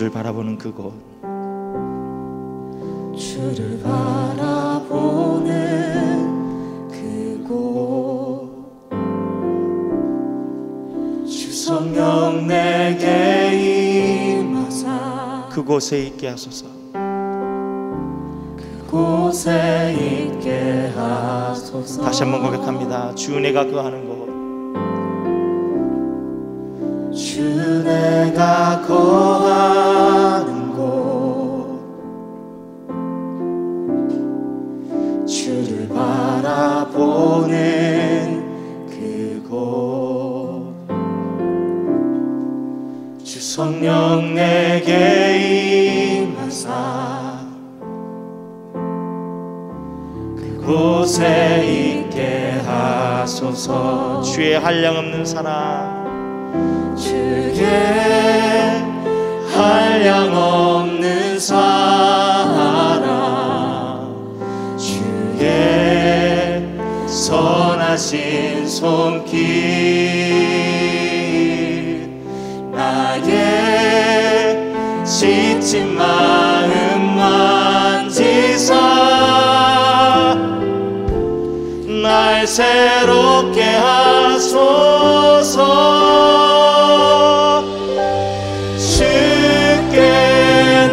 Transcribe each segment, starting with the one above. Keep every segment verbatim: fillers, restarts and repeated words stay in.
주를 바라보는 그곳, 주를 바라보는 그곳, 주 성령 내게 임하사 그곳에 있게 하소서. 그곳에 있게 하소서. 다시 한번 고백합니다. 주 내가 거하는 곳, 주 내가 거하는 곳, 주를 바라보는 그곳, 주 성령 내게 임하사 그곳에 있게 하소서. 주의 한량없는 사랑, 주의 한량없는 사랑, 주의 선하신 손길, 나의 지친 마음 만지사 날 새롭게 하소서. 주께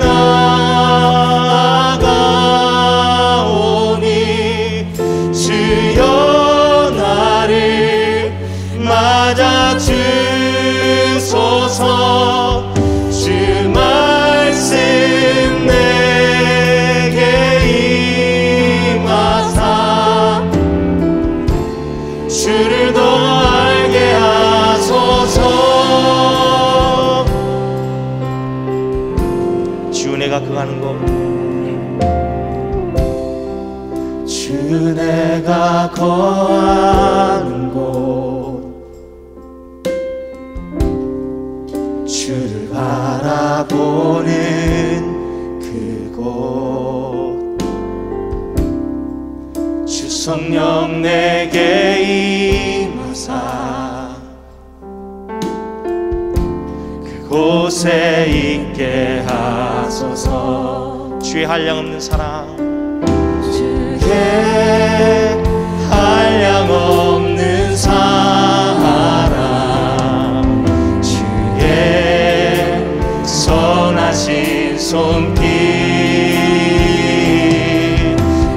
나아가오니 주여 나를 맞아주소서. 주 말씀 내게 임하사 주를 더 알게 하소서. 주 내가 거하는 곳, 주 내가 거하는 곳, 주를 바라보는 그곳, 주 성령 내게 임하사 그곳에 있게 하소서. 주의 한량없는 사랑, 주의 한량없는 사랑, 주의 선하신 손길,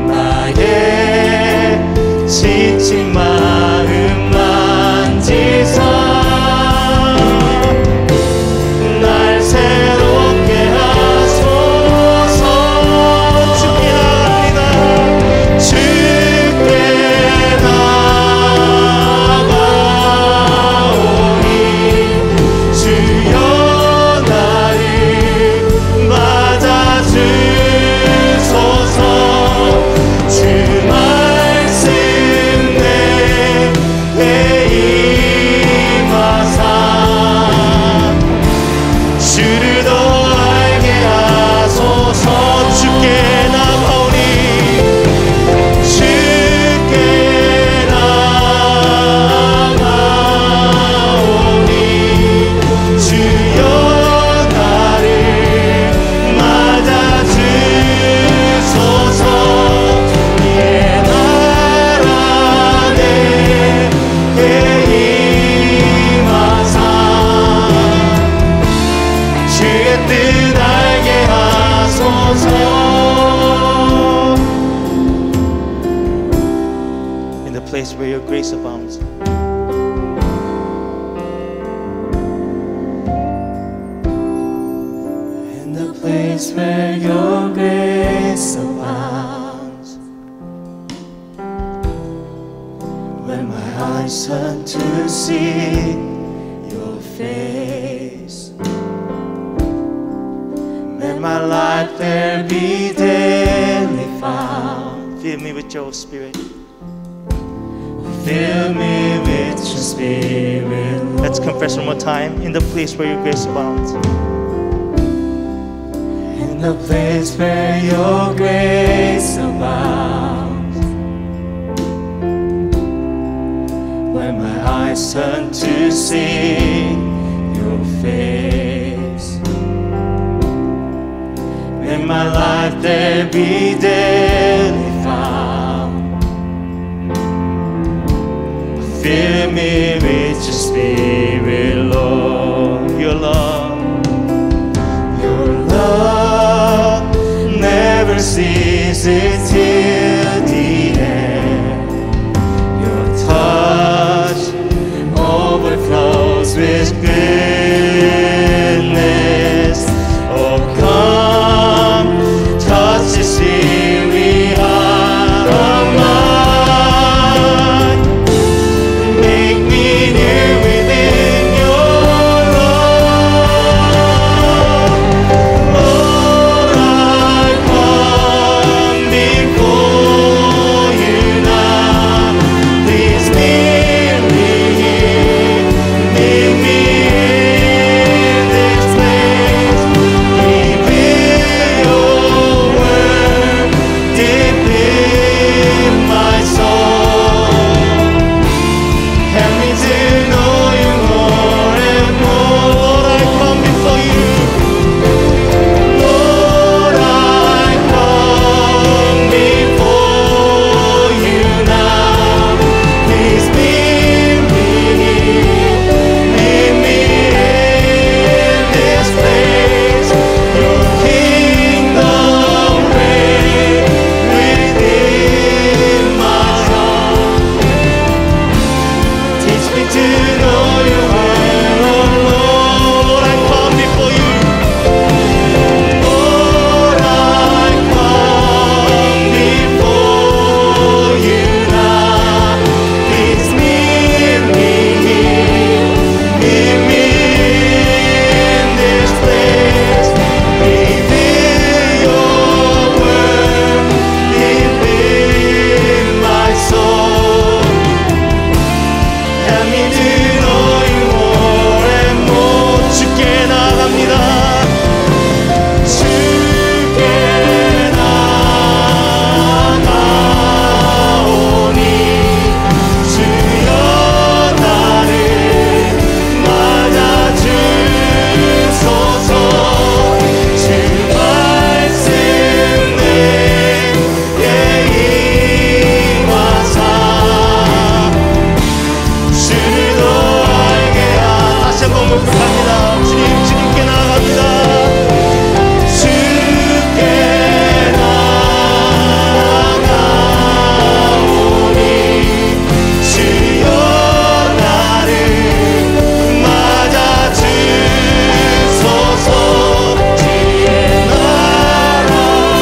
나의 지친 마음 만지사 날 새롭게 하소서. 주께 나갑니다. 주께 나아가오니 주여 나를 맞아주소서. 주 말씀 내게 임하사 주를 더 알게 하소서. 주께 나가오니 주께 나가오니 주여 나를 맞아주소서. 예 나라 내게 임하사 주의 뜻 알게 하소서. in the place where your grace abounds. In the place where your grace abounds, when my eyes turn to see your face, may my life there be daily found. Fill me with your spirit. Fill me with your spirit, Lord. Let's confess one more time. In the place where your grace abounds. In the place where your grace abounds, when my eyes turn to see your face, in my life there be daily found. Fill me with your spirit, Lord. Your love, Your love never ceases till the end. Your touch overflows with goodness. Oh, come, touch us here, we are mine. Make me new within your love. Lord, I come before you now. Please meet me here, meet me in this place. Reveal your word deep in my soul. Help me to know you more and more. Lord, I come before you. Lord, I come before you now. Please meet me here, meet me in this place. Your kingdom reign within my heart. Teach me to know you well, oh Lord. I come before you. Lord, I come before you now. Please meet me here, meet me in this place. Reveal your word deep in my soul. Help me to know you more and more. 주께 나갑니다. 주께 나가오니 주여 나를 맞아주소서. 주 말씀 내게 임하사 주를 더 알게 하. 다시 한번 묵상합니다. 주님, 주님께 나아갑니다. 주께 나아가오니 주여 나를 맞아주소서. 주의 나라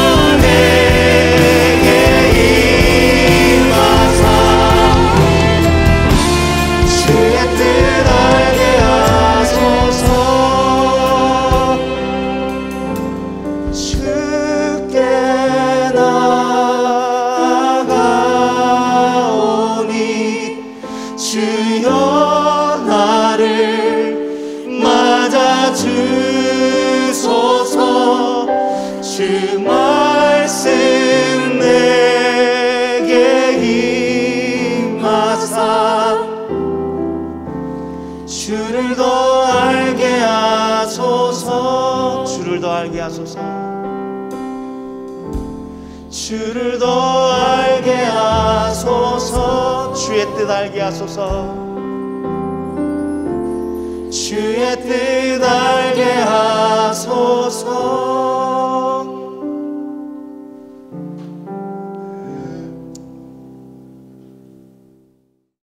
내게 임하사 주의 뜻 알게 하소서. 주께 나아가오니 주여 나를 맞아주소서. 주 말씀 내게 임하사 주를 더 알게 하소서. 주를 더 알게 하소서. 주를 더 알게 하소서. 주의 뜻 알게 하소서. 주의 뜻 알게 하소서.